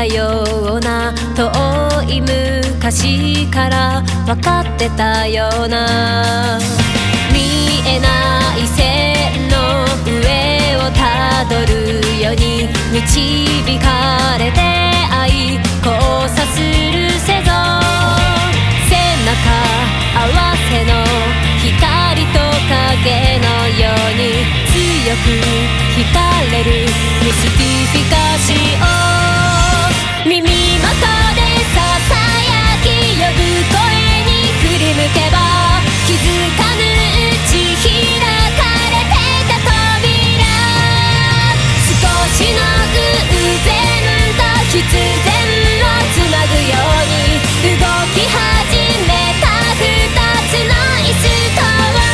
たような、遠い昔から分かってたような、見えない線の上をたどるように導かれて愛交差するせぞ、背中合わせの光と影のように強く惹かれるミスティフィカシオ、耳元でささやき呼ぶ声に振り向けば、気づかぬうち開かれていた扉、少しの偶然と必然をつなぐように動き始めた二つの椅子とは、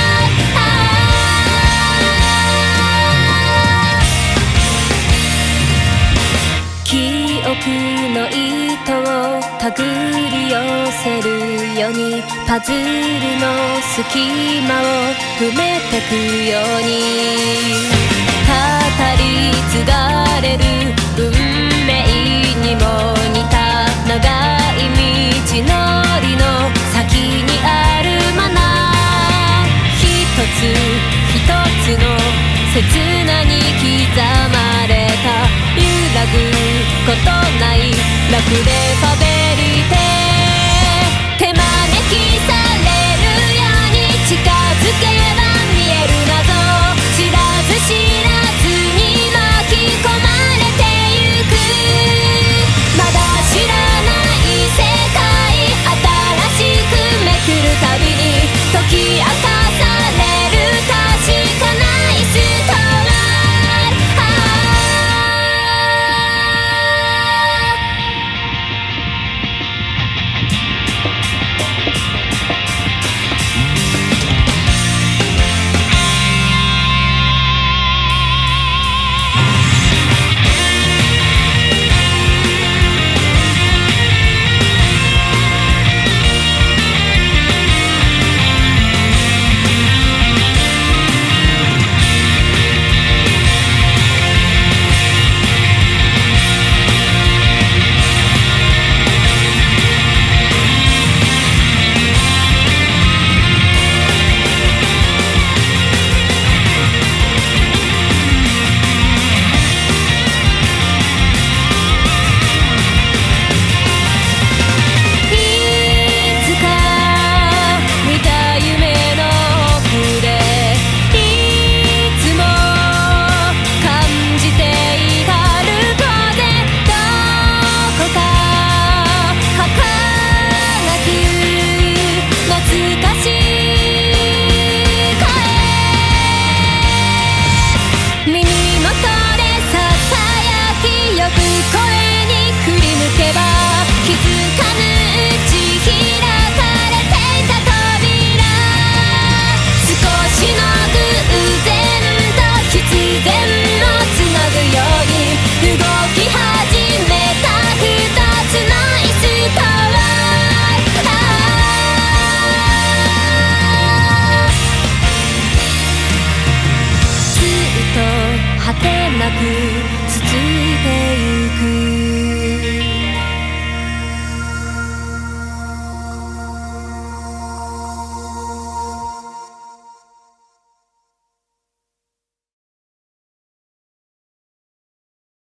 記憶の糸を手繰り寄せるようにパズルの隙間を埋めてくように、語り継がれる運命にも似た長い